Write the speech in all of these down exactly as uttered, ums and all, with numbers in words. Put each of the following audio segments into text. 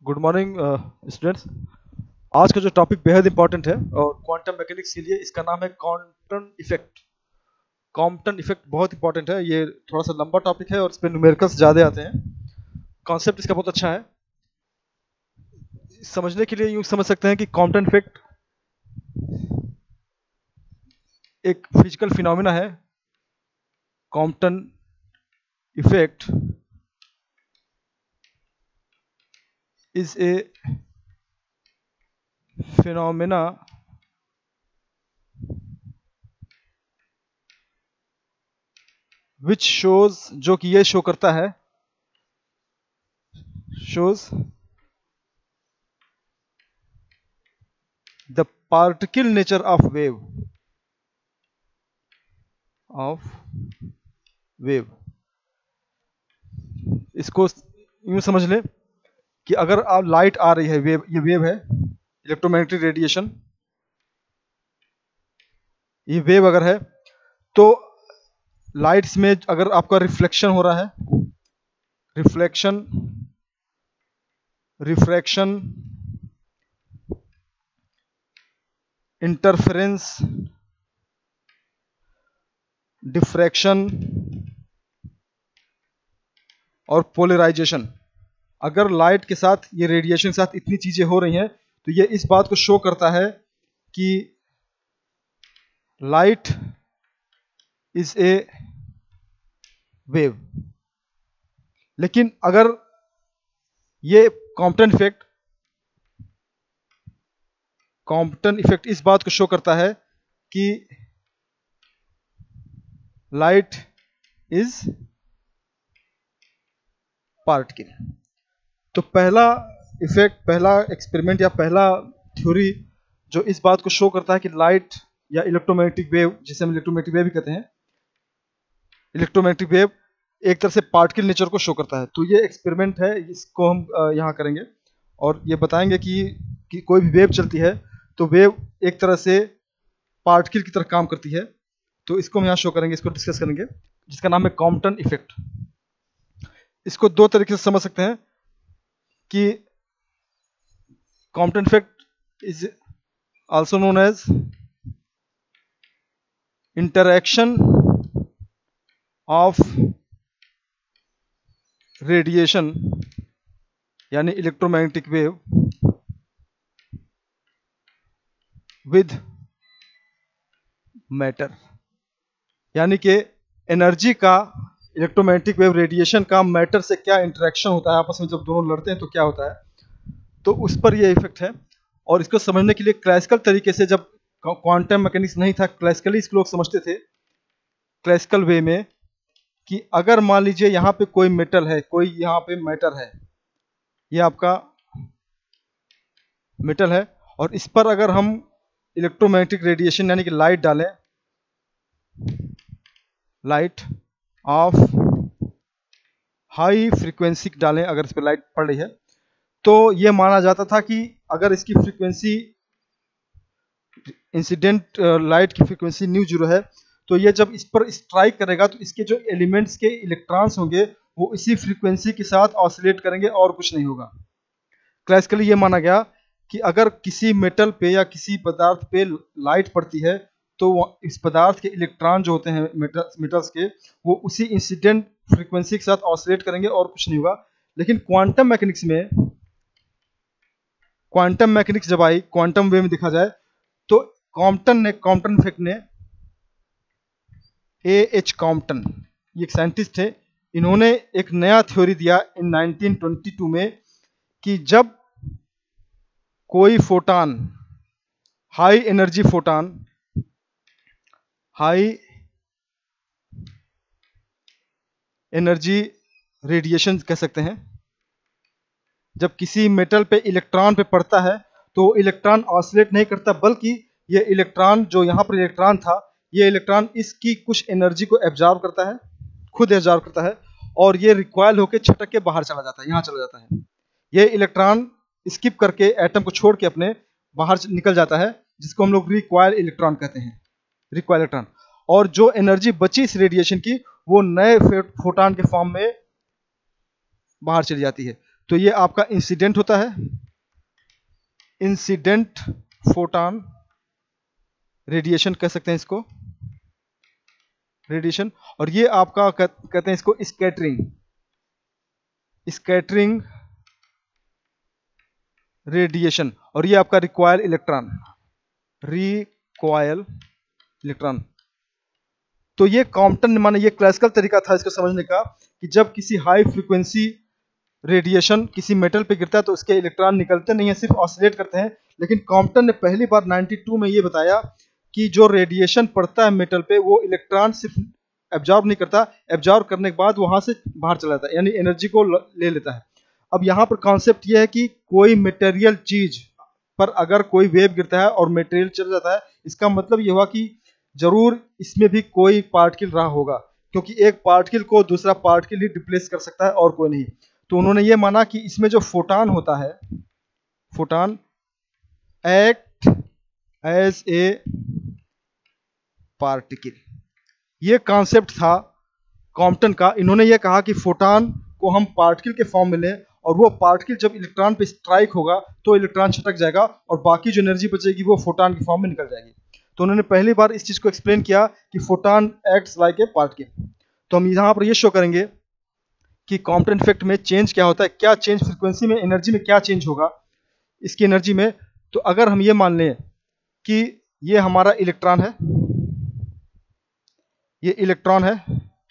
Good morning students. आज का जो टॉपिक बेहद इंपॉर्टेंट है और क्वांटम मैकेनिक्स के लिए इसका नाम है क्वांटम इफेक्ट। क्वांटम इफेक्ट बहुत इंपॉर्टेंट है। ये थोड़ा सा लंबा टॉपिक है और इस पर न्यूमेरिकल्स ज़्यादा आते हैं। कॉन्सेप्ट इसका बहुत अच्छा है। समझने के लिए यूँ समझ सकते हैं कि क्वांटम इफेक्ट एक फिजिकल फिनोमेना है। Quantum effect is a phenomena which shows, जो कि ये शो करता है, shows the particle nature of wave of wave। इसको यूं समझ ले कि अगर आप लाइट आ रही है, वेव, ये वेव है, इलेक्ट्रोमैग्नेटिक रेडिएशन, ये वेव अगर है तो लाइट्स में अगर आपका रिफ्लेक्शन हो रहा है, रिफ्लेक्शन, रिफ्रैक्शन, इंटरफेरेंस, डिफ्रैक्शन और पोलराइजेशन, अगर लाइट के साथ ये रेडिएशन के साथ इतनी चीजें हो रही हैं तो ये इस बात को शो करता है कि लाइट इज ए वेव। लेकिन अगर ये कॉम्पटन इफेक्ट कॉम्पटन इफेक्ट इस बात को शो करता है कि लाइट इज पार्टिकल। तो पहला इफेक्ट, पहला एक्सपेरिमेंट या पहला थ्योरी जो इस बात को शो करता है कि लाइट या इलेक्ट्रोमैग्नेटिक वेव, जिसे हम इलेक्ट्रोमैग्नेटिक वेव भी कहते हैं, इलेक्ट्रोमैग्नेटिक वेव एक तरह से पार्टिकल नेचर को शो करता है। तो ये एक्सपेरिमेंट है, इसको हम यहाँ करेंगे और ये बताएंगे कि, कि कोई भी वेव चलती है तो वेव एक तरह से पार्टिकल की तरह काम करती है। तो इसको हम यहाँ शो करेंगे, इसको डिस्कस करेंगे, जिसका नाम है कॉम्पटन इफेक्ट। इसको दो तरीके से समझ सकते हैं कि Compton effect is also known as interaction of radiation यानी इलेक्ट्रोमैग्नेटिक वेव विद मैटर, यानी कि एनर्जी का, इलेक्ट्रोमैग्नेटिक वेव रेडिएशन का मैटर से क्या इंटरेक्शन होता है, आपस में जब दोनों लड़ते हैं तो क्या होता है, तो उस पर यह इफेक्ट है। और इसको समझने के लिए क्लासिकल तरीके से, जब क्वांटम मैकेनिक्स नहीं था, क्लासिकली इसको लोग समझते थे क्लासिकल वे में कि अगर मान लीजिए यहाँ पे कोई मेटल है, कोई यहाँ पे मैटर है, ये आपका मेटल है, और इस पर अगर हम इलेक्ट्रोमैग्नेटिक रेडिएशन यानी कि लाइट डालें, लाइट ऑफ हाई फ्रीक्वेंसी डालें, अगर इस पर लाइट पड़ रही है, तो ये माना जाता था कि अगर इसकी फ्रीक्वेंसी, इंसिडेंट लाइट की फ्रीक्वेंसी न्यू जीरो है, तो ये जब इस पर स्ट्राइक करेगा तो इसके जो एलिमेंट्स के इलेक्ट्रॉन्स होंगे वो इसी फ्रीक्वेंसी के साथ ऑसिलेट करेंगे और कुछ नहीं होगा। क्लासिकली ये माना गया कि अगर किसी मेटल पे या किसी पदार्थ पे लाइट पड़ती है तो इस पदार्थ के इलेक्ट्रॉन जो होते हैं मेटल्स के, वो उसी इंसिडेंट फ्रीक्वेंसी के साथ ऑसिलेट करेंगे और कुछ नहीं होगा। लेकिन क्वांटम मैकेनिक्स में, क्वांटम मैकेनिक्स जब आई, क्वांटम वे में देखा जाए तो कॉम्पटन ने, कॉम्पटन इफेक्ट ने, ए एच कॉम्पटन, ये एक साइंटिस्ट थे, इन्होंने एक नया थ्योरी दिया इन नाइनटीन ट्वेंटी टू में कि जब कोई photon, high energy photon, high energy radiation कह सकते हैं, जब किसी मेटल पे इलेक्ट्रॉन पे पड़ता है तो इलेक्ट्रॉन ऑसिलेट नहीं करता, बल्कि ये इलेक्ट्रॉन, जो यहाँ पर इलेक्ट्रॉन था, ये इलेक्ट्रॉन इसकी कुछ एनर्जी को एब्जॉर्ब करता है, खुद एब्जॉर्ब करता है, और ये रिकॉइल होकर छटक के बाहर चला जाता है, यहाँ चला जाता है। ये इलेक्ट्रॉन स्किप करके एटम को छोड़ के अपने बाहर निकल जाता है, जिसको हम लोग रिकॉइल इलेक्ट्रॉन कहते हैं, रिकॉइल इलेक्ट्रॉन। और जो एनर्जी बची इस रेडिएशन की, वो नए फोटॉन के फॉर्म में बाहर चली जाती है। तो ये आपका इंसिडेंट होता है, इंसिडेंट फोटॉन रेडिएशन कह सकते हैं इसको, रेडिएशन। और ये आपका कहते हैं इसको स्कैटरिंग, स्कैटरिंग रेडिएशन। और ये आपका रिक्वायर इलेक्ट्रॉन, रिक्वायल इलेक्ट्रॉन। तो ये कॉम्पटन माने ये क्लासिकल तरीका था इसको समझने का कि जब किसी हाई फ्रीक्वेंसी रेडिएशन किसी मेटल पे गिरता है तो उसके इलेक्ट्रॉन निकलते नहीं है, सिर्फ ऑसिलेट करते हैं। लेकिन कॉम्पटन ने पहली बार बानवे में ये बताया कि जो रेडिएशन पड़ता है मेटल पे वो इलेक्ट्रॉन सिर्फ एब्जॉर्ब नहीं करता, एब्जॉर्ब करने के बाद वहां से बाहर चला जाता है, यानी एनर्जी को ले लेता है। अब यहाँ पर कॉन्सेप्ट ये है कि कोई मटेरियल चीज पर अगर कोई वेव गिरता है और मटेरियल चल जाता है, इसका मतलब ये हुआ कि जरूर इसमें भी कोई पार्टिकल रहा होगा, क्योंकि एक पार्टिकल को दूसरा पार्टिकल ही रिप्लेस कर सकता है और कोई नहीं। तो उन्होंने ये माना कि इसमें जो फोटॉन होता है, photon act as a particle, ये कॉन्सेप्ट था कॉम्पटन का। इन्होंने ये कहा कि फोटॉन को हम पार्टिकल के फॉर्म में लें और वो पार्टिकल जब इलेक्ट्रॉन पे स्ट्राइक होगा तो इलेक्ट्रॉन छटक जाएगा और बाकी जो एनर्जी बचेगी वो फोटॉन के फॉर्म में निकल जाएगी। तो उन्होंने पहली बार इस चीज को एक्सप्लेन किया कि photon acts like a particle. तो हम यहाँ पर ये शो करेंगे कि कॉम्पटन इफेक्ट में चेंज क्या होता है, क्या चेंज फ्रीक्वेंसी में, एनर्जी में क्या चेंज होगा इसकी एनर्जी में। तो अगर हम ये मान लें कि ये हमारा इलेक्ट्रॉन है, ये इलेक्ट्रॉन है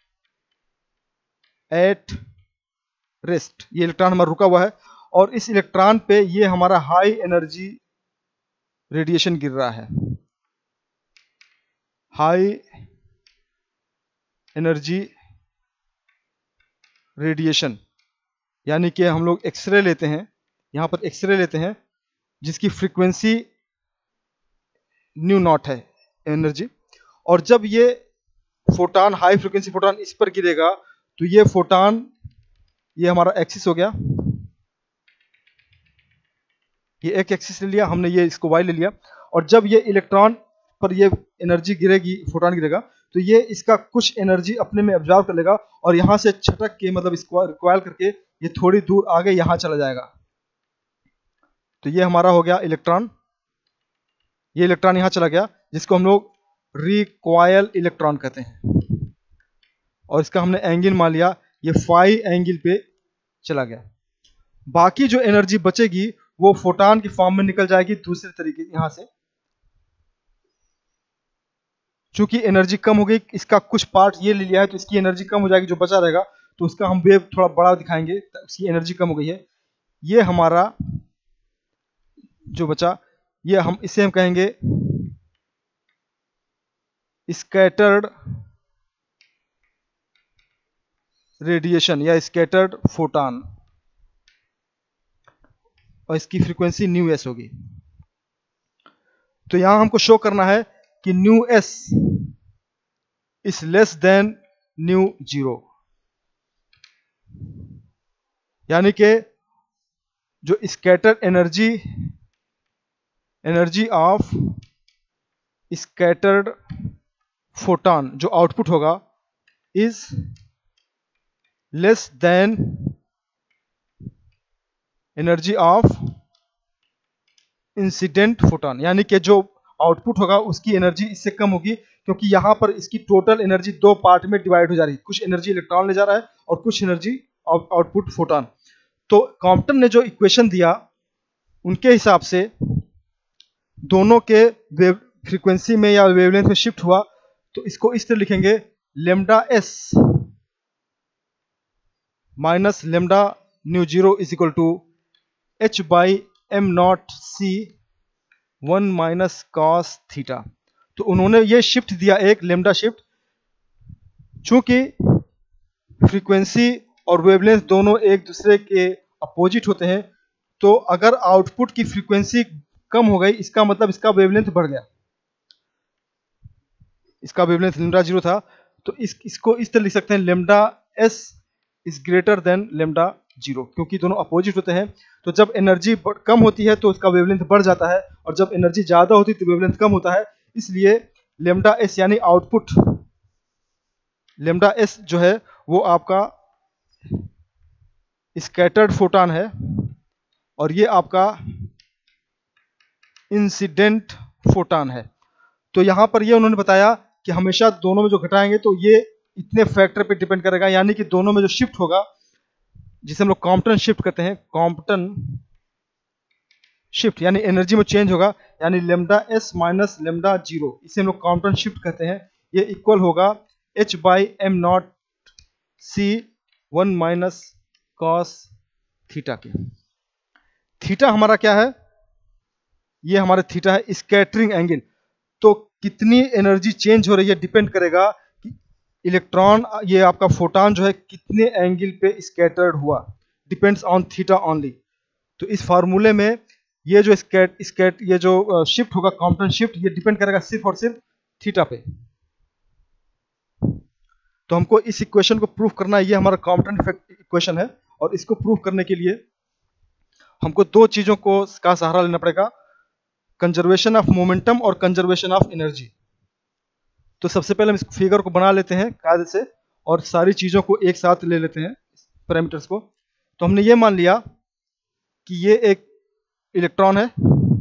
एट रेस्ट, ये इलेक्ट्रॉन हमारा रुका हुआ है और इस इलेक्ट्रॉन पे ये हमारा हाई एनर्जी रेडिएशन गिर रहा है, हाई एनर्जी रेडिएशन। यानी कि हम लोग एक्सरे लेते हैं, यहां पर एक्सरे लेते हैं जिसकी फ्रीक्वेंसी न्यू नॉट है एनर्जी, और जब ये फोटॉन हाई फ्रीक्वेंसी फोटॉन इस पर गिरेगा तो ये फोटॉन, ये हमारा एक्सिस हो गया, ये एक एक्सिस ले लिया हमने, ये इसको वाई ले लिया। और जब ये इलेक्ट्रॉन पर ये एनर्जी गिरेगी, फोटॉन गिरेगा, तो ये इसका कुछ एनर्जी अपने में एब्जॉर्ब कर लेगा और यहां से छटक के, मतलब इसको रिक्वायल करके ये थोड़ी दूर आगे यहां चला जाएगा। तो ये हमारा हो गया इलेक्ट्रॉन, ये इलेक्ट्रॉन यहां चला गया जिसको हम लोग रिक्वायल इलेक्ट्रॉन कहते हैं, और इसका हमने एंगल मान लिया, ये फाई एंगल पे चला गया। बाकी जो एनर्जी बचेगी वो फोटॉन के फॉर्म में निकल जाएगी दूसरे तरीके, यहां से चूंकि एनर्जी कम हो गई, इसका कुछ पार्ट ये ले लिया है तो इसकी एनर्जी कम हो जाएगी, जो बचा रहेगा तो उसका हम वेव थोड़ा बड़ा दिखाएंगे, उसकी एनर्जी कम हो गई है। ये हमारा जो बचा, ये हम इसे हम कहेंगे स्कैटर्ड रेडिएशन या स्कैटर्ड फोटॉन, और इसकी फ्रीक्वेंसी न्यू एस होगी। तो यहां हमको शो करना है कि nu S is less than nu zero, यानी कि जो scattered energy energy of scattered photon जो आउटपुट होगा is less than energy of incident photon, यानी कि जो आउटपुट होगा उसकी एनर्जी इससे कम होगी, क्योंकि यहां पर इसकी टोटल एनर्जी दो पार्ट में डिवाइड हो जा रही है, कुछ एनर्जी इलेक्ट्रॉन ले जा रहा है और कुछ एनर्जी आउटपुट फोटॉन। तो कॉम्पटन ने जो इक्वेशन दिया उनके हिसाब से दोनों के वेव फ्रीक्वेंसी में या वेवलेंथ में शिफ्ट हुआ, तो इसको इस तरह लिखेंगे, lambda S minus lambda nu zero is equal to H by M not C one minus cos theta. तो उन्होंने ये शिफ्ट दिया, एक लेमडा शिफ्ट, चूंकि फ्रीक्वेंसी और वेवलेंथ दोनों एक दूसरे के अपोजिट होते हैं, तो अगर आउटपुट की फ्रीक्वेंसी कम हो गई इसका मतलब इसका वेवलेंथ बढ़ गया, इसका वेवलेंथ लेमडा जीरो था, तो इस इसको इस तरह लिख सकते हैं, lambda S is greater than lambda zero, क्योंकि दोनों अपोजिट होते हैं। तो जब एनर्जी कम होती है तो उसका वेवलेंथ बढ़ जाता है, और जब एनर्जी ज्यादा होती है तो वेवलेंथ कम होता है। इसलिए लेमडा एस यानी आउटपुट, लेमडा एस जो है वो आपका स्कैटर्ड फोटॉन है और ये आपका इंसिडेंट फोटॉन है। तो यहां पर ये उन्होंने बताया कि हमेशा दोनों में जो घटाएंगे तो ये इतने फैक्टर पे डिपेंड करेगा, यानी कि दोनों में जो शिफ्ट होगा जिसे हम लोग कॉम्पटन शिफ्ट कहते हैं, कॉम्पटन शिफ्ट यानी एनर्जी में चेंज होगा, यानी lambda S minus lambda zero, इसे हम लोग कॉम्पटन शिफ्ट कहते हैं। ये इक्वल होगा H by M not C one minus cos theta के। थीटा हमारा क्या है? ये हमारा थीटा है स्कैटरिंग एंगल। तो कितनी एनर्जी चेंज हो रही है डिपेंड करेगा कि इलेक्ट्रॉन, ये आपका फोटॉन जो है कितने एंगल पे स्कैटर्ड हुआ, डिपेंड्स ऑन थीटा ओनली। तो इस फार्मूले में ये जो स्कैट स्कैट ये जो शिफ्ट होगा कॉम्पटन शिफ्ट, ये डिपेंड करेगा सिर्फ और सिर्फ थीटा पे। तो हमको इस इक्वेशन को प्रूफ करना है, ये हमारा कॉम्पटन इफेक्ट इक्वेशन है, और इसको प्रूफ करने के लिए हमको दो चीजों को का सहारा लेना पड़ेगा, कंजर्वेशन ऑफ मोमेंटम और कंजर्वेशन ऑफ एनर्जी। तो सबसे पहले हम इस फिगर को बना लेते हैं कायदे से और सारी चीजों को एक साथ ले लेते हैं, पैरामीटर्स को। तो हमने ये मान लिया कि ये एक इलेक्ट्रॉन है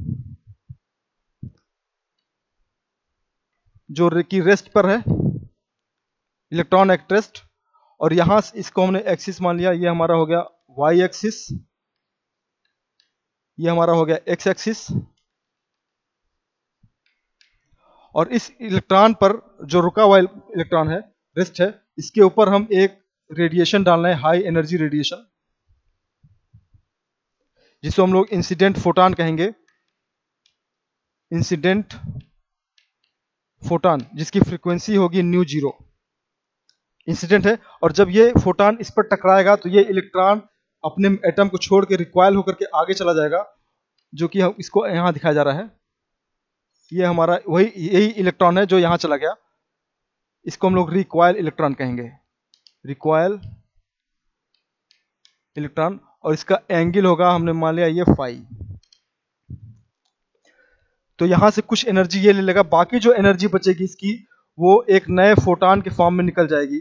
जो कि रेस्ट पर है, इलेक्ट्रॉन एट रेस्ट, और यहां से इसको हमने एक्सिस मान लिया, ये हमारा हो गया वाई एक्सिस, ये हमारा हो गया एक्स एक्सिस, और इस इलेक्ट्रॉन पर जो रुका हुआ इलेक्ट्रॉन है, रेस्ट है, इसके ऊपर हम एक रेडिएशन डालना है, हाई एनर्जी रेडिएशन, जिसको हम लोग इंसिडेंट फोटॉन कहेंगे, इंसिडेंट फोटॉन, जिसकी फ्रीक्वेंसी होगी न्यू जीरो। इंसिडेंट है, और जब ये फोटॉन इस पर टकराएगा तो ये इलेक्ट्रॉन अपने एटम को छोड़ के रिकॉइल होकर के आगे चला जाएगा, जो कि हम इसको यहां दिखाया जा रहा है। ये हमारा वही यही इलेक्ट्रॉन है जो यहां चला गया, इसको हम लोग रिकॉइल इलेक्ट्रॉन कहेंगे, रिकॉइल इलेक्ट्रॉन, और इसका एंगल होगा, हमने मान लिया ये फाई। तो यहां से कुछ एनर्जी ये ले लेगा, बाकी जो एनर्जी बचेगी इसकी वो एक नए फोटॉन के फॉर्म में निकल जाएगी,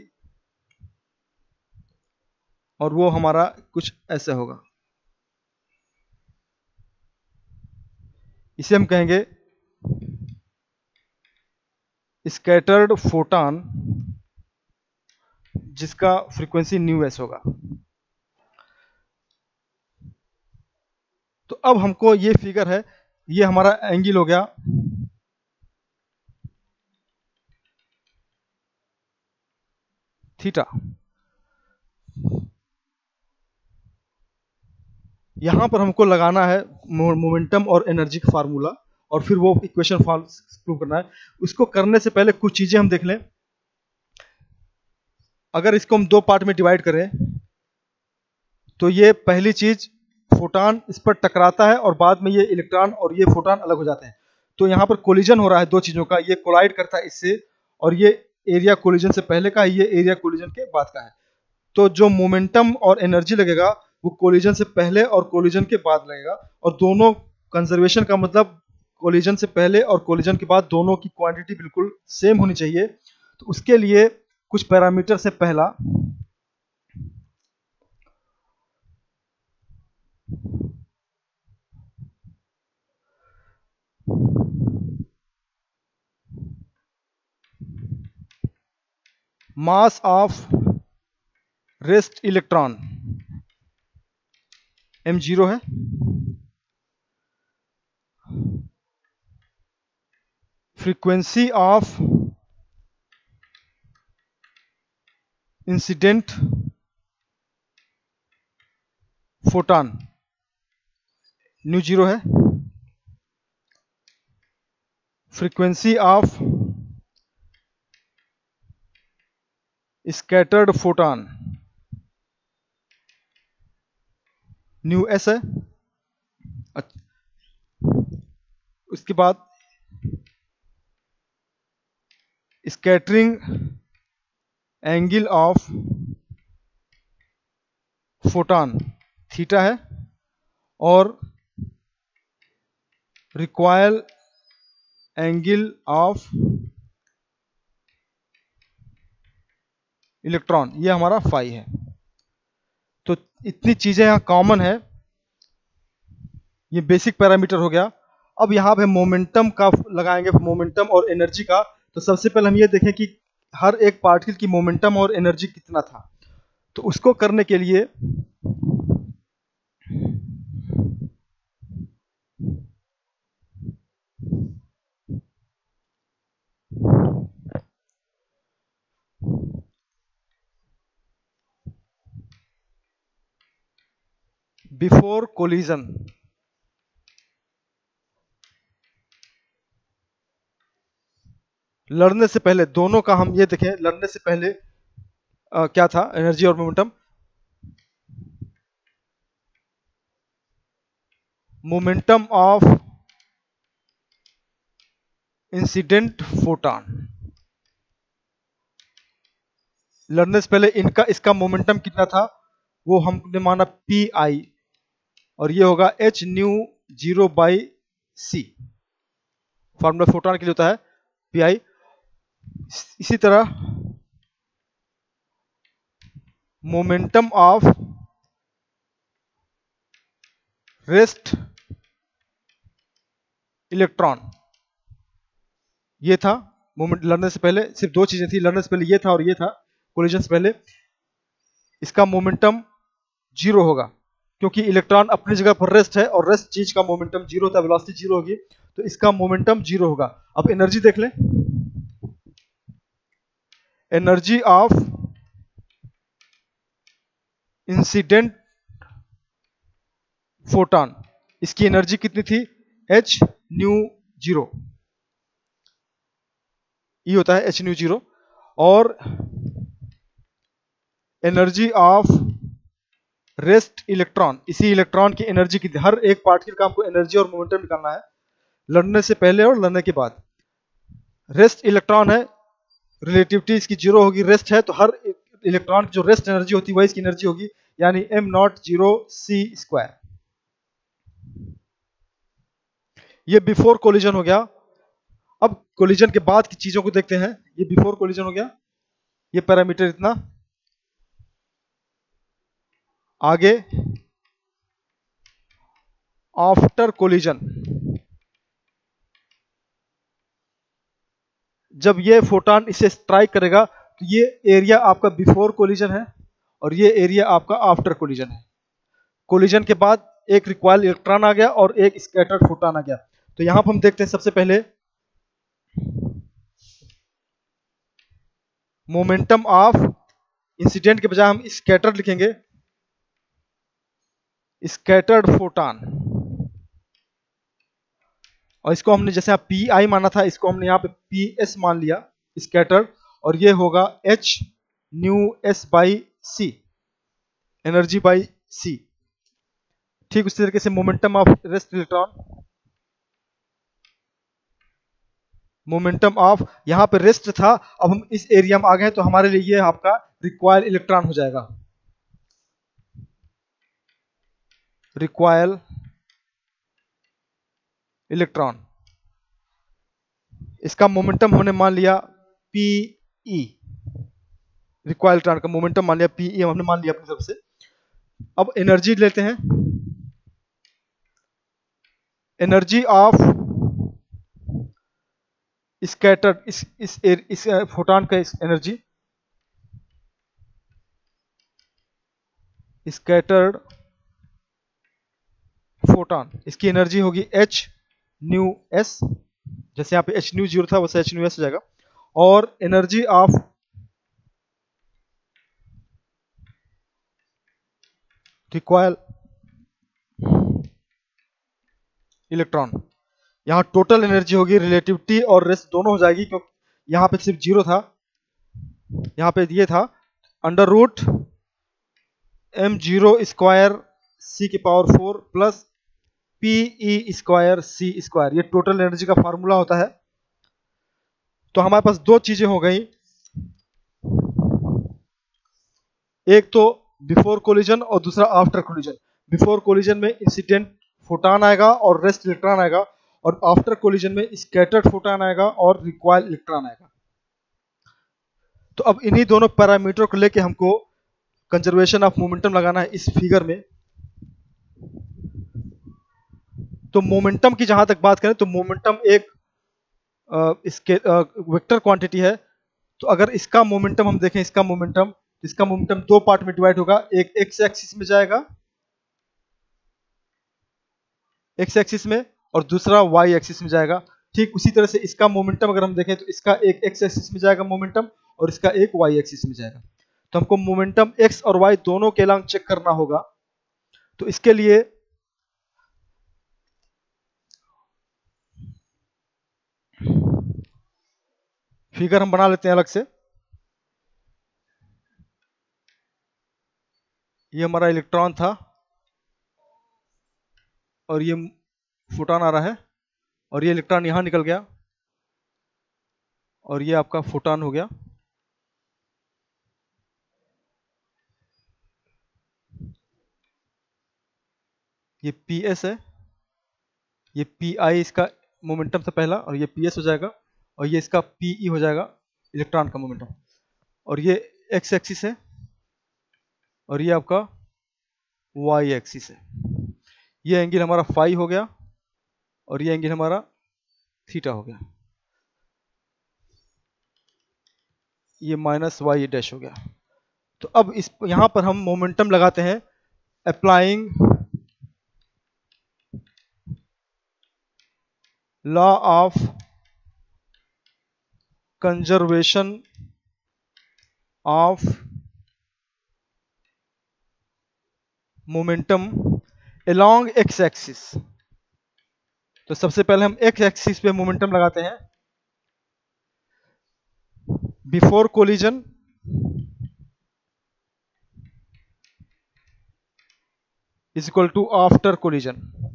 और वो हमारा कुछ ऐसे होगा। इसे हम कहेंगे स्कैटर्ड फोटॉन, जिसका फ्रीक्वेंसी न्यू एस होगा। तो अब हमको ये फिगर है, ये हमारा एंगल हो गया थीटा। यहां पर हमको लगाना है मोमेंटम और एनर्जी का फार्मूला, और फिर वो इक्वेशन प्रूव करना है। उसको करने से पहले कुछ चीजें हम देख लें। अगर इसको हम दो पार्ट में डिवाइड करें तो ये पहली चीज, फोटॉन इस पर टकराता है और बाद में ये इलेक्ट्रॉन और ये फोटॉन अलग हो जाते हैं। तो यहाँ पर कोलिजन हो रहा है दो चीजों का, ये कोलाइड करता है इससे, और ये एरिया कोलिजन से पहले का है, ये एरिया कोलिजन के बाद का है। तो जो मोमेंटम और एनर्जी लगेगा वो कोलिजन से पहले और कोलिजन के बाद लगेगा, और दोनों कंजर्वेशन का मतलब कोलिजन से पहले और कोलिजन के बाद दोनों की क्वांटिटी बिल्कुल सेम होनी चाहिए। तो उसके लिए कुछ पैरामीटर से, पहला mass of rest electron M zero है, frequency of incident photon nu zero है, frequency of scattered photon nu S है। उसके बाद scattering angle of photon theta है, और रिक्वायल एंगल ऑफ इलेक्ट्रॉन ये हमारा फाई है। तो इतनी चीजें यहाँ कॉमन है, ये बेसिक पैरामीटर हो गया। अब यहाँ पे मोमेंटम का लगाएंगे, मोमेंटम और एनर्जी का। तो सबसे पहले हम ये देखें कि हर एक पार्टिकल की मोमेंटम और एनर्जी कितना था। तो उसको करने के लिए बिफोर कोलिजन, लड़ने से पहले दोनों का हम ये देखें, लड़ने से पहले आ, क्या था एनर्जी और momentum. Momentum of incident photon, लड़ने से पहले इनका इसका मोमेंटम कितना था, वो हमने माना पी आई, और ये होगा H nu zero by C, formula photon के लिए होता है पी आई। इसी तरह मोमेंटम ऑफ रेस्ट इलेक्ट्रॉन, ये था मोमेंट लड़ने से पहले, सिर्फ दो चीजें थी, लड़ने से पहले ये था और ये था, कोलिजन से पहले। इसका मोमेंटम जीरो होगा क्योंकि इलेक्ट्रॉन अपनी जगह पर रेस्ट है, और रेस्ट चीज का मोमेंटम जीरो होता है, वेलोसिटी जीरो होगी, तो इसका मोमेंटम जीरो होगा। अब एनर्जी देख लें, एनर्जी ऑफ इंसिडेंट फोटॉन, इसकी एनर्जी कितनी थी, एच न्यू जीरो, ये होता है एच न्यू जीरो। और एनर्जी ऑफ रेस्ट इलेक्ट्रॉन, इसी इलेक्ट्रॉन की एनर्जी कितनी, हर एक पार्टिकल का हमको एनर्जी और मोमेंटम निकालना है, लड़ने से पहले और लड़ने के बाद। रेस्ट इलेक्ट्रॉन है, रिलेटिविटी इसकी जीरो होगी, रेस्ट है, तो हर इलेक्ट्रॉन की जो रेस्ट एनर्जी होती है वही इसकी एनर्जी होगी, यानी M not zero C square. ये बिफोर कोलिजन हो गया। अब कोलिजन के बाद की चीजों को देखते हैं। ये बिफोर कोलिजन हो गया, ये पैरामीटर इतना। आगे आफ्टर कोलिजन, जब ये फोटॉन इसे स्ट्राइक करेगा तो ये एरिया आपका बिफोर कोलिजन है और ये एरिया आपका आफ्टर कोलिजन है। कोलिजन के बाद एक रिक्वायल इलेक्ट्रॉन आ गया और एक स्कैटर्ड फोटॉन आ गया। तो यहां पर हम देखते हैं सबसे पहले मोमेंटम ऑफ इंसिडेंट के बजाय हम स्कैटर्ड लिखेंगे, स्कैटर्ड फोटॉन, और इसको हमने जैसे आप पी आई माना था, इसको हमने यहाँ पे पी एस मान लिया स्कैटर्ड, और ये होगा H nu S by C, energy by C. ठीक उसी तरीके से momentum of rest electron, momentum of, यहां पे रेस्ट था, अब हम इस एरिया में आ गए तो हमारे लिए ये आपका रिक्वायर्ड इलेक्ट्रॉन हो जाएगा, रिक्वायर्ड इलेक्ट्रॉन। इसका मोमेंटम हमने मान लिया पी ई, रिक्वायर्ड इलेक्ट्रॉन का मोमेंटम मान लिया पी ई, हमने मान लिया अपनी तरफ से। अब एनर्जी लेते हैं, एनर्जी ऑफ स्कैटर्ड, इस इस इस फोटॉन का एनर्जी, स्कैटर्ड फोटॉन, इसकी एनर्जी होगी एच न्यू एस, जैसे यहाँ पे एच न्यू जीरो था वैसे एच न्यू एस हो जाएगा। और एनर्जी ऑफ रिक्वायर्ड इलेक्ट्रॉन, यहाँ टोटल एनर्जी होगी, रिलेटिविटी और रेस्ट दोनों हो जाएगी, क्योंकि यहाँ पे सिर्फ जीरो था, यहाँ पे ये था under root M zero square C की power four plus P E square C square, ये टोटल एनर्जी का फार्मूला होता है। तो हमारे पास दो चीजें हो गई, एक तो बिफोर कोलिजन और दूसरा आफ्टर कोलिजन। बिफोर कोलिजन में इंसिडेंट फोटॉन आएगा और रेस्ट इलेक्ट्रॉन आएगा, और आफ्टर कोलिजन में स्कैटर्ड फोटॉन आएगा और रिक्वायर्ड इलेक्ट्रॉन आएगा। तो अब इन्हीं दोनों पैरामीटर को लेके हमको कंजर्वेशन ऑफ मोमेंटम लगाना है इस फिगर में, तो मोमेंटम की जहां तक बात करें तो मोमेंटम एक आ, इसके वेक्टर क्वांटिटी है। तो अगर इसका मोमेंटम हम देखें, इसका मोमेंटम इसका मोमेंटम दो पार्ट में डिवाइड होगा, एक एक्स एक्सिस में जाएगा, एक्स एक्सिस में, और दूसरा वाई एक्सिस में जाएगा। ठीक उसी तरह से इसका मोमेंटम अगर हम देखें तो इसका एक एक्स एक्सिस में जाएगा मोमेंटम, और इसका एक वाई एक्सिस में जाएगा। तो हमको मोमेंटम एक्स और वाई दोनों के लॉन्ग चेक करना होगा। तो इसके लिए फिगर हम बना लेते हैं अलग से। ये हमारा इलेक्ट्रॉन था और ये फोटॉन आ रहा है, और ये इलेक्ट्रॉन यहां निकल गया और ये आपका फोटॉन हो गया। ये पी एस है, ये पी आई इसका मोमेंटम था पहला, और ये पी एस हो जाएगा, और ये इसका पी ई हो जाएगा इलेक्ट्रॉन का मोमेंटम। और ये एक्स एक्सिस है और ये आपका वाई एक्सिस है। ये एंगल हमारा फाई हो गया और ये एंगल हमारा थीटा हो गया। ये माइनस वाई डैश हो गया। तो अब इस यहां पर हम मोमेंटम लगाते हैं applying law of conservation of momentum along X axis. तो सबसे पहले हम एक्स एक्सिस पे मोमेंटम लगाते हैं। Before collision is equal to after collision.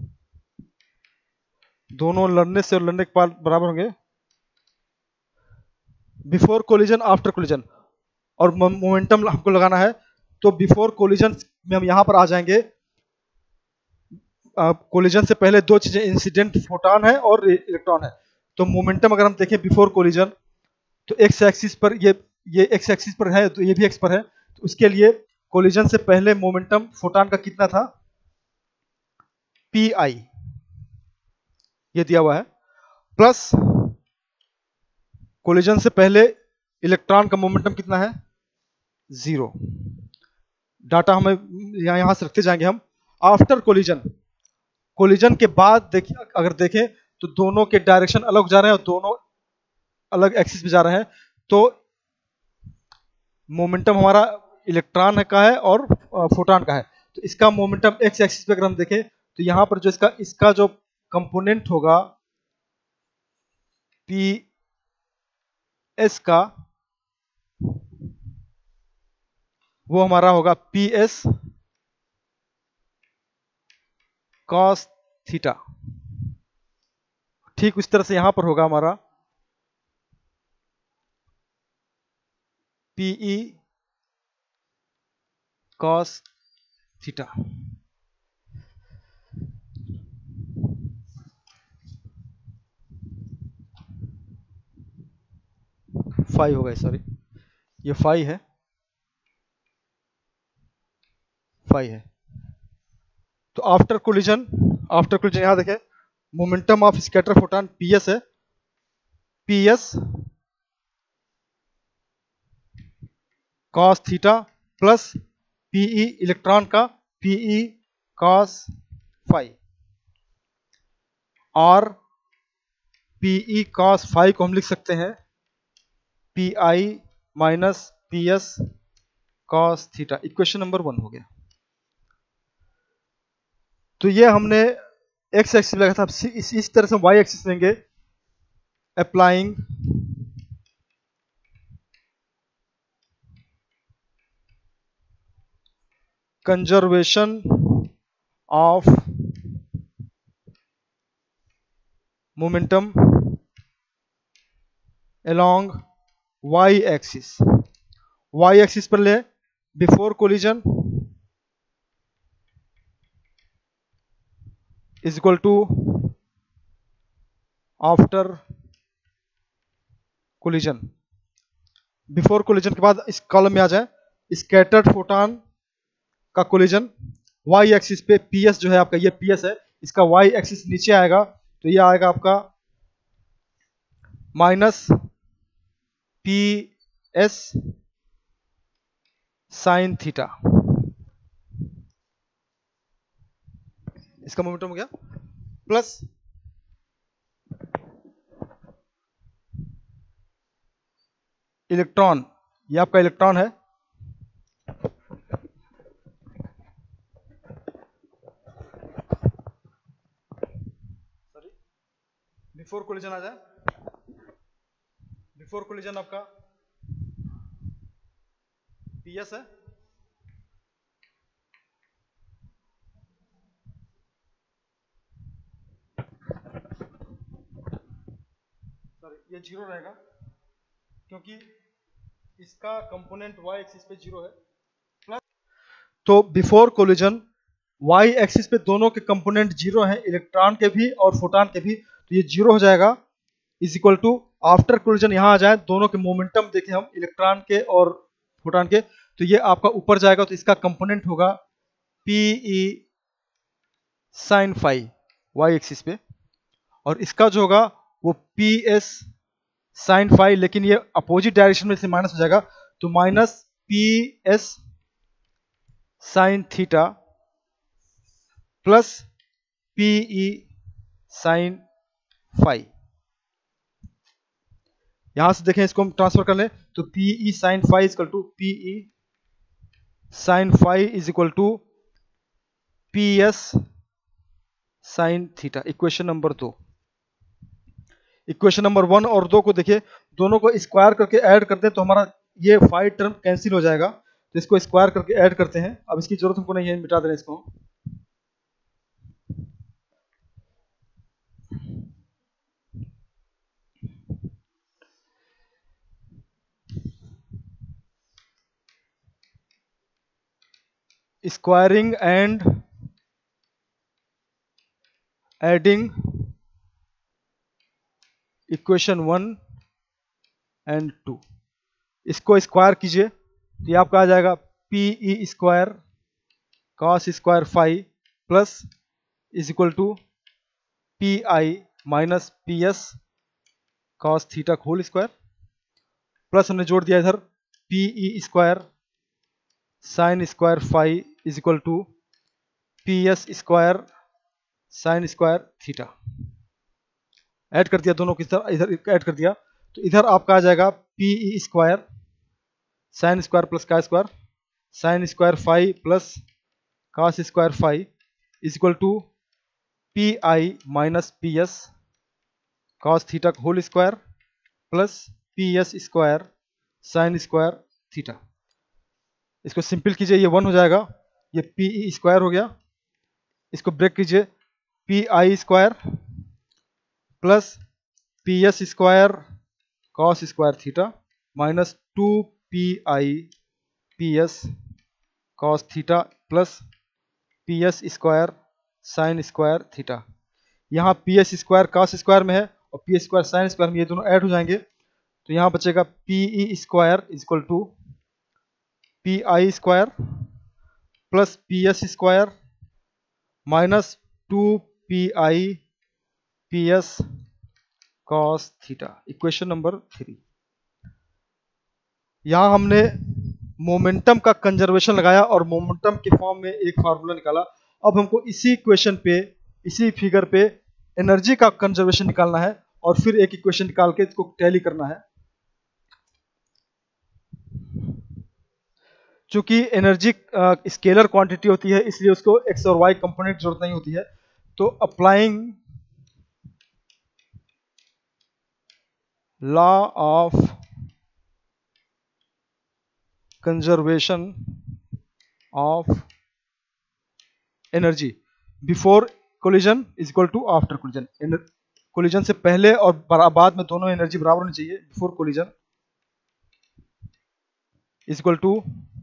दोनों लड़ने से और लड़ने के बाद बराबर होंगे। बिफोर कोलिजन, आफ्टर कोलिजन, और मोमेंटम हमको लगाना है। तो बिफोर कोलिजन में हम यहां पर आ जाएंगे। कोलिजन से पहले दो चीजें, इंसिडेंट फोटॉन है और इलेक्ट्रॉन है। तो मोमेंटम अगर हम देखें बिफोर कोलिजन, तो एक्स एक्सिस पर ये ये एक्स एक्सिस पर है, तो ये भी एक्स पर है। तो उसके लिए कोलिजन से पहले मोमेंटम फोटॉन का कितना था, पी आई, ये दिया हुआ है, प्लस कोलिजन से पहले इलेक्ट्रॉन का मोमेंटम कितना है, जीरो। डाटा हमें यहां यहां से रखते जाएंगे हम। आफ्टर कोलिजन, कोलिजन के बाद देखिए, अगर देखें तो दोनों के डायरेक्शन अलग जा रहे हैं और दोनों अलग एक्सिस में जा रहे हैं। तो मोमेंटम हमारा इलेक्ट्रॉन का है और फोटॉन का है। तो इसका मोमेंटम एक्स एक्सिस पे अगर हम देखें तो यहां पर जो इसका इसका जो कंपोनेंट होगा पी एस का, वो हमारा होगा पी एस कॉस थीटा। ठीक उस तरह से यहां पर होगा हमारा पीई कॉस थीटा। फाइव होगा, सॉरी, ये फाइव है, फाइव है। तो आफ्टर कोलिजन, आफ्टर कोलिजन यहां देखें, momentum of scatter photon P S है, P S cos theta plus P E electron का पीई कॉस फाइव, और पीई कॉस फाइव को हम लिख सकते हैं P I minus P S cos theta. Equation number one हो गया। तो ये हमने एक्स एक्सिस लगा था। इस, इस तरह से वाई एक्सिस लेंगे, applying conservation of momentum along Y axis. Y axis पर ले before collision is equal to after collision. Before collision के बाद इस कॉलम में आ जाए स्कैटर्ड फोटॉन का कोलिजन, वाई एक्सिस पे पी एस जो है आपका, ये पी एस है, इसका वाई एक्सिस नीचे आएगा तो ये आएगा आपका minus P S sine theta. इसका मोमेंटम हो गया प्लस इलेक्ट्रॉन, ये आपका इलेक्ट्रॉन है, सॉरी बिफोर कोलिजन आ जाए, बिफोर कोलिजन आपका पी एस है, सॉरी ये जीरो रहेगा क्योंकि इसका कंपोनेंट वाई एक्सिस पे जीरो है, प्लस तो बिफोर कोलिजन वाई एक्सिस पे दोनों के कंपोनेंट जीरो हैं, इलेक्ट्रॉन के भी और फोटॉन के भी, तो ये जीरो हो जाएगा, is equal to after collision यहाँ आ जाए, दोनों के मोमेंटम देखें हम इलेक्ट्रॉन के और फोटॉन के, तो ये आपका ऊपर जाएगा तो इसका कंपोनेंट होगा P E sine phi Y axis पे, और इसका जो होगा वो पी एस साइन फाई, लेकिन ये अपोजिट डायरेक्शन में से माइनस हो जाएगा तो minus P S sine theta plus P E sine phi. यहां से देखें इसको हम ट्रांसफर कर लें तो P E sine phi is equal to P E sine phi is equal to P S sine theta. Equation number दो। Equation number one और दो को देखिए, दोनों को स्क्वायर करके ऐड करते हैं तो हमारा ये फाइव टर्म कैंसिल हो जाएगा, तो इसको स्क्वायर करके ऐड करते हैं। अब इसकी जरूरत हमको नहीं है, मिटा दें इसको। Squaring and adding equation one and two, इसको स्क्वायर कीजिए तो ये आपका आ जाएगा P E square cos square phi plus is equal to P I minus P S cos theta whole square, plus हमने जोड़ दिया इधर P E square sine square phi is equal to P S square sine square theta. Add कर दिया दोनों की तरह, इधर ऐड कर दिया तो इधर आपका आ जाएगा P E square sine square plus का square sine square phi plus cos square phi is equal to P I minus P S cos theta whole square plus P S square sine square theta. इसको simple कीजिए, ये one हो जाएगा, ये P E square हो गया, इसको break कीजिए P I square plus P S square cos square theta minus two P I P S cos theta plus P S square sine square theta. यहाँ P S square cos square में है और P S square sine square में, ये दोनों add हो जाएंगे तो यहाँ बचेगा P E square is equal to P I square plus P S square minus two P I P S cos theta. Equation number three. यहां हमने मोमेंटम का कंजर्वेशन लगाया और मोमेंटम के फॉर्म में एक फार्मूला निकाला। अब हमको इसी इक्वेशन पे, इसी फिगर पे एनर्जी का कंजर्वेशन निकालना है और फिर एक इक्वेशन निकाल के इसको टैली करना है। चूंकि एनर्जी स्केलर क्वांटिटी होती है इसलिए उसको एक्स और वाई कंपोनेंट जरूरत नहीं होती है, तो applying law of conservation of energy before collision is equal to after collision. Collision से पहले और बाद में दोनों एनर्जी बराबर होनी चाहिए। Before collision is equal to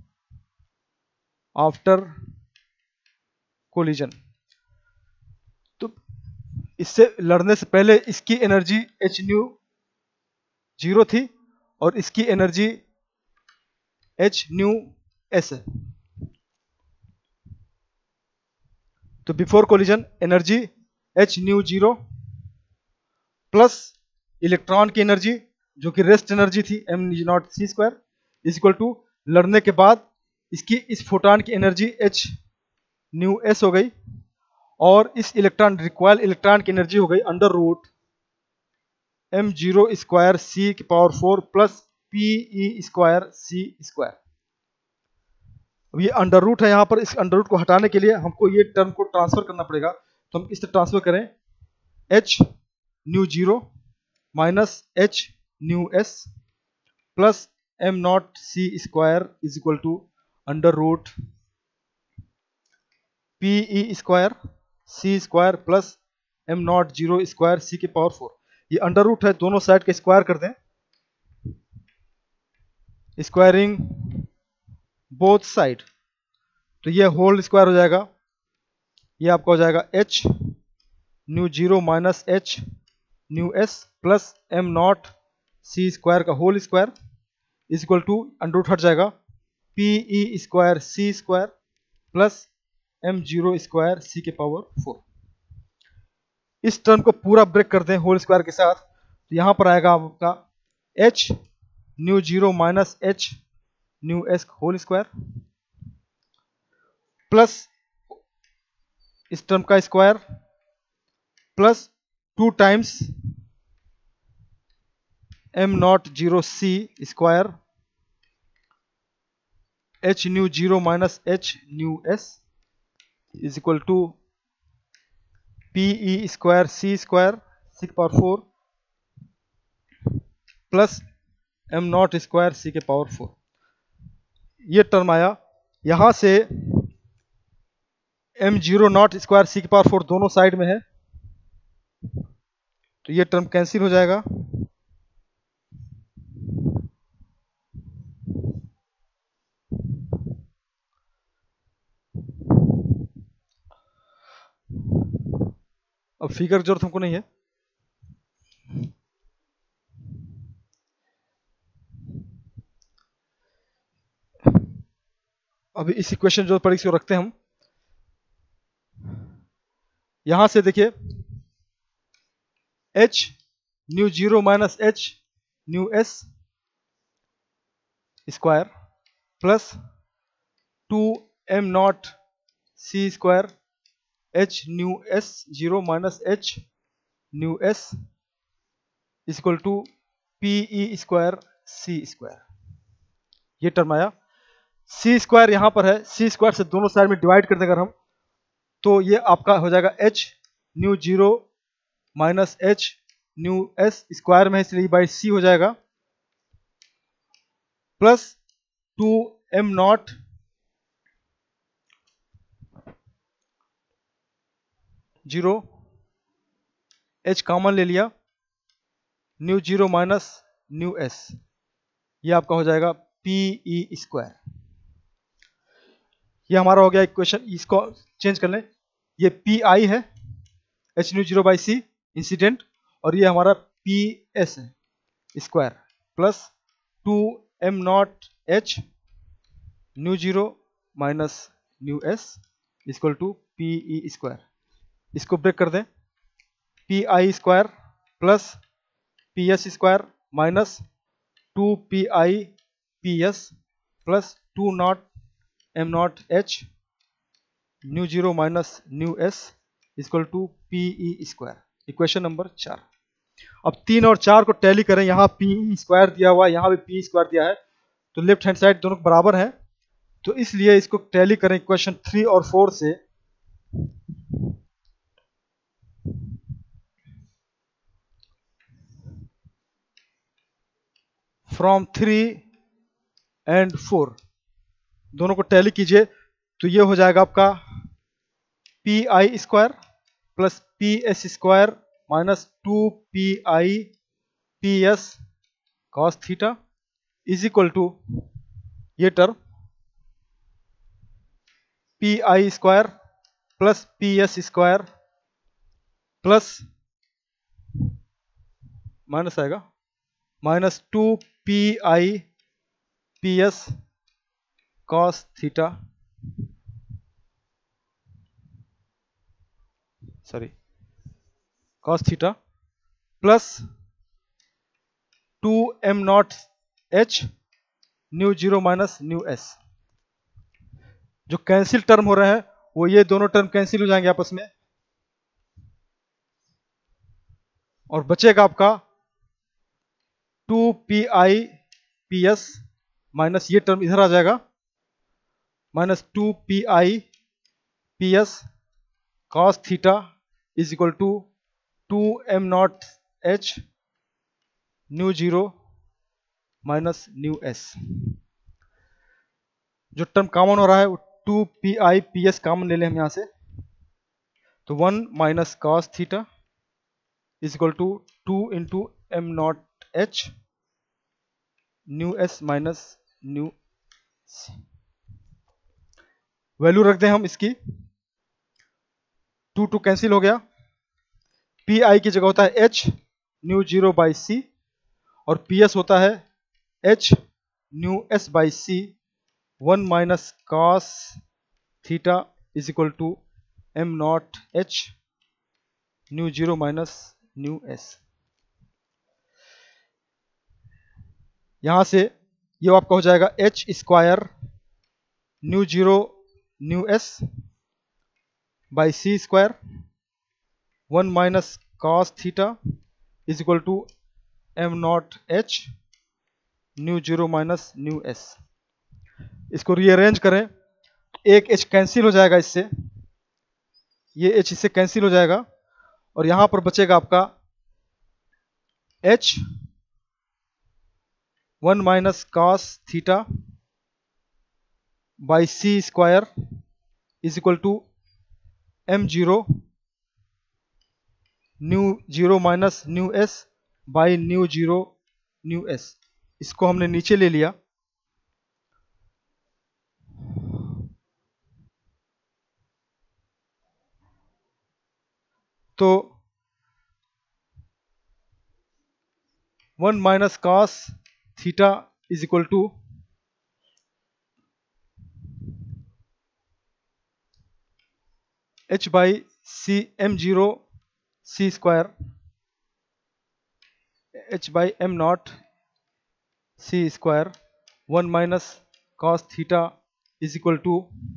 after collision. तो इससे लड़ने से पहले इसकी एनर्जी एच न्यू जीरो थी और इसकी एनर्जी एच न्यू एस है। तो before collision energy H nu zero plus electron की एनर्जी जो कि रेस्ट एनर्जी थी M not C square is equal to लड़ने के बाद इसकी इस फोटॉन की एनर्जी एच न्यू एस हो गई और इस इलेक्ट्रॉन रिक्वायर्ड इलेक्ट्रॉन की एनर्जी हो गई under root M zero square C की power four plus P E square C square. अब ये अंडर रूट है, यहाँ पर इस अंडर रूट को हटाने के लिए हमको ये टर्म को ट्रांसफर करना पड़ेगा। तो हम इस तरह ट्रांसफर करें H nu zero minus H nu S plus M not C square is equal to under root P E square C square plus M not zero square C की power four. ये under root है, दोनों side का square कर दें, squaring both side, तो ये whole square हो जाएगा। ये आपका हो जाएगा H nu zero minus H nu S plus M not C square का whole square is equal to under root हट जाएगा P E square C square plus M zero square C के पावर फोर। इस term को पूरा break कर दें whole square के साथ, तो यहां पर आएगा आपका H nu zero minus H nu S whole square plus इस टर्म का square plus two times M not zero C square H nu zero minus H nu S is equal to P E square C square six power four plus M naught square C के power four. ये term आया। यहां से M zero naught square C के power four दोनों side में है, तो ये टर्म कैंसिल हो जाएगा। अब फिगर की जरूरत हमको नहीं है। अभी इस इक्वेशन जो पड़ी इसको रखते हैं हम। यहां से देखिए H nu zero minus H nu S square plus two M not C square H nu S zero minus H nu S equal to P E square C square. ये टर्म आया। सी स्क्वायर यहां पर है, सी square से दोनों side में divide कर दें अगर हम, तो ये आपका हो जाएगा H nu zero minus H nu S square में है इसलिए बाई सी हो जाएगा plus two M not zero H common ले लिया nu zero minus nu S, ये आपका हो जाएगा पी ई स्क्वायर। ये हमारा हो गया इक्वेशन, इसको चेंज कर लें, ये पी आई है H nu zero by C incident और ये हमारा पी एस है square plus two M naught H nu zero minus nu S equal to P E square. इसको ब्रेक कर दें, P I square plus P S square minus two P I P S plus two naught M naught H nu zero minus nu S equal to P E square. Equation number चार। अब तीन और चार को tally करें, यहां P E square दिया हुआ है, यहां भी पी स्क्वायर दिया है, तो लेफ्ट हैंड साइड दोनों बराबर है, तो इसलिए इसको टैली करें इक्वेशन थ्री और फोर से। फ्रॉम थ्री एंड फोर दोनों को टैली कीजिए, तो ये हो जाएगा आपका P I square plus P S square minus two P I P S cos theta is equal to ये term P I square plus P S square plus minus आएगा minus two P I P S cos theta sorry cos theta plus two M naught H nu zero minus nu S. जो cancel term हो रहे हैं वो ये दोनों term cancel हो जाएंगे आपस में, और बचेगा आपका two P I P S minus ये टर्म इधर आ जाएगा, minus two P I P S cos theta is equal to two M naught H nu zero minus nu S. जो टर्म कॉमन हो रहा है वो two P I P S common ले लें हम यहां से, तो one minus cos theta is equal to two into M naught H nu S minus new C. Value रख दें हम इसकी, टू टू कैंसिल हो गया, पी आई की जगह होता है H nu zero by C और पी एस होता है H nu S by C. One minus cos theta is equal to M naught H nu zero minus nu S. यहां से ये आपका हो जाएगा H square nu zero nu S by C square one minus cos theta is equal to M naught H nu zero minus nu S. इसको rearrange करें, एक H cancel हो जाएगा इससे, ये एच इससे कैंसिल हो जाएगा और यहां पर बचेगा आपका H one minus cos theta by C square is equal to M zero nu zero minus nu S by nu zero nu S. इसको हमने नीचे ले लिया, तो one minus cos theta is equal to H by C M zero C square H by M not C square one minus cos theta is equal to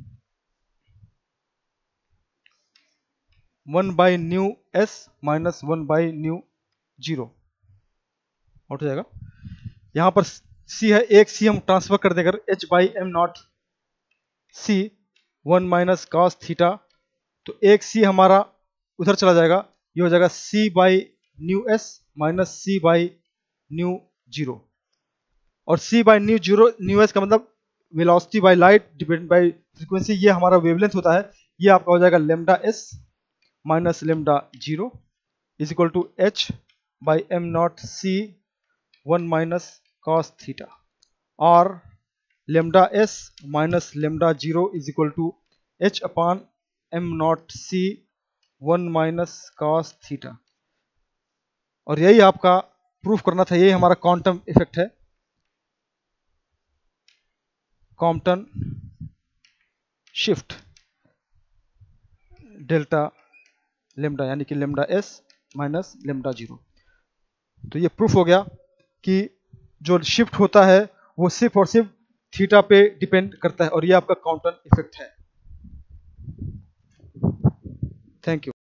one by nu S minus one by nu zero out हो जाएगा। यहां पर सी है, एक सी हम transfer कर देकर H by M not C one minus cos theta, तो एक सी हमारा उधर चला जाएगा, ये हो जाएगा C by nu S minus C by nu zero. और C by nu zero nu S का मतलब velocity by light depend by frequency, ये हमारा वेवलेंथ होता है। ये आपका हो जाएगा lambda S minus lambda zero is equal to H by M not C one minus cos theta, और lambda S minus lambda zero is equal to H upon M not C one minus cos theta. और यही आपका proof करना था, यही हमारा quantum effect है, Compton shift delta lambda, यानी कि lambda S minus lambda zero. तो ये प्रूफ हो गया कि जो शिफ्ट होता है वो सिर्फ और सिर्फ थीटा पे डिपेंड करता है, और ये आपका क्वांटम इफेक्ट है। Thank you.